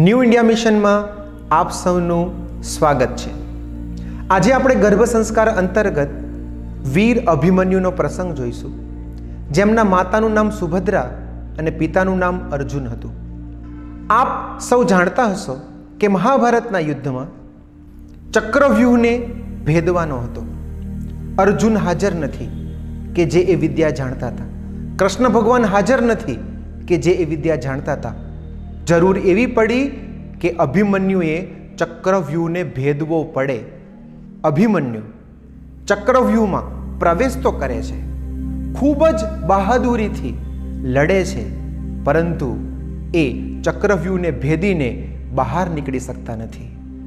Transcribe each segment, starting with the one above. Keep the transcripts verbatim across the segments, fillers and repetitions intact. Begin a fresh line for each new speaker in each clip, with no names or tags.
New India મિશનમાં આપ સૌનું સ્વાગત છે। આજે આપણે ગર્ભ સંસ્કાર અંતર્ગત વીર અભિમન્યુનો પ્રસંગ જોઈશું, જેમના માતાનું નામ સુભદ્રા અને પિતાનું નામ અર્જુન હતું। આપ સૌ જાણતા હશો કે મહાભારતના યુદ્ધમાં ચક્રવ્યૂહને ભેદવાનો હતો। અર્જુન હાજર નથી કે જે એ વિદ્યા જાણતા હતા, કૃષ્ણ ભગવાન હાજર નથી કે જે એ વિદ્યા જાણતા હતા। જરૂર એવી પડી કે અભિમન્યુએ ચક્રવ્યૂહને ભેદવો પડે। અભિમન્યુ ચક્રવ્યૂહમાં પ્રવેશ તો કરે છે, ખૂબ જ બહાદુરીથી લડે છે, પરંતુ એ ચક્રવ્યૂહને ભેદીને બહાર નીકળી શકતા નથી।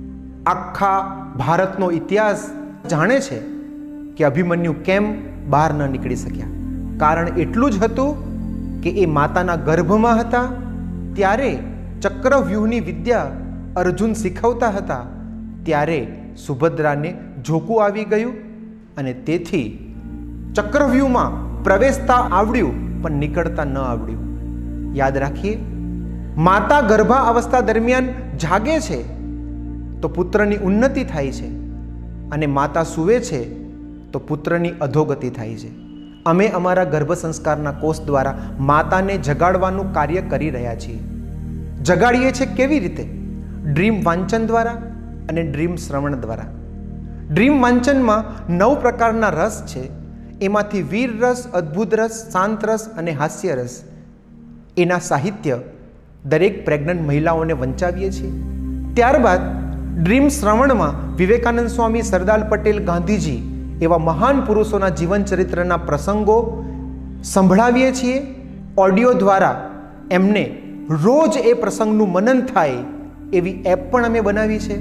આખા ભારતનો ઇતિહાસ જાણે છે કે અભિમન્યુ કેમ બહાર ન નીકળી શક્યા। કારણ એટલું જ હતું કે એ માતાના ગર્ભમાં હતા ત્યારે ચક્રવ્યૂહની વિદ્યા અર્જુન શીખવતા હતા, ત્યારે સુભદ્રાને ઝોકું આવી ગયું અને તેથી ચક્રવ્યૂહમાં પ્રવેશતા આવડ્યું પણ નીકળતા ન આવડ્યું। યાદ રાખીએ, માતા ગર્ભાવસ્થા દરમિયાન જાગે છે તો પુત્રની ઉન્નતિ થાય છે, અને માતા સૂવે છે તો પુત્રની અધોગતિ થાય છે। અમે અમારા ગર્ભ સંસ્કારના કોર્સ દ્વારા માતાને જગાડવાનું કાર્ય કરી રહ્યા છીએ। જગાડીએ છીએ કેવી રીતે? ડ્રીમ વાંચન દ્વારા અને ડ્રીમ શ્રવણ દ્વારા। ડ્રીમ વાંચનમાં નવ પ્રકારના રસ છે, એમાંથી વીર રસ, અદ્ભુત રસ, શાંત રસ અને હાસ્ય રસ એના સાહિત્ય દરેક પ્રેગ્નન્ટ મહિલાઓને વંચાવીએ છીએ। ત્યારબાદ ડ્રીમ શ્રવણમાં વિવેકાનંદ સ્વામી, સરદાર પટેલ, ગાંધીજી એવા મહાન પુરુષોના જીવન ચરિત્રના પ્રસંગો સંભળાવીએ છીએ। ઓડિયો દ્વારા એમને રોજ એ પ્રસંગનું મનન થાય એવી એપ પણ અમે બનાવી છે,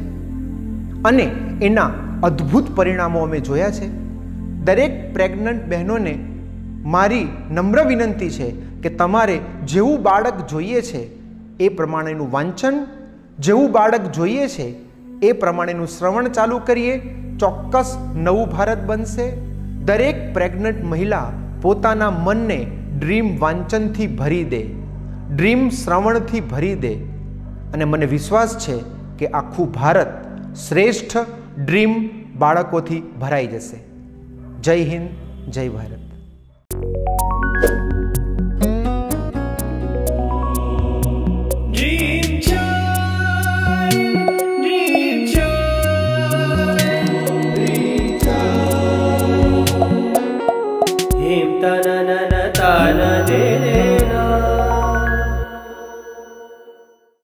અને એના અદ્ભુત પરિણામો અમે જોયા છે। દરેક પ્રેગ્નન્ટ બહેનોને મારી નમ્ર વિનંતી છે કે તમારે જેવું બાળક જોઈએ છે એ પ્રમાણેનું વાંચન, જેવું બાળક જોઈએ છે એ પ્રમાણેનું શ્રવણ ચાલુ કરીએ, ચોક્કસ નવું ભારત બનશે। દરેક પ્રેગ્નન્ટ મહિલા પોતાના મનને ડ્રીમ વાંચનથી ભરી દે, ડ્રીમ શ્રવણથી ભરી દે, અને મને વિશ્વાસ છે કે આખું ભારત શ્રેષ્ઠ ડ્રીમ બાળકોથી ભરાઈ જશે। જય હિન્દ, જય Bharat.
Ta na na na ta na de de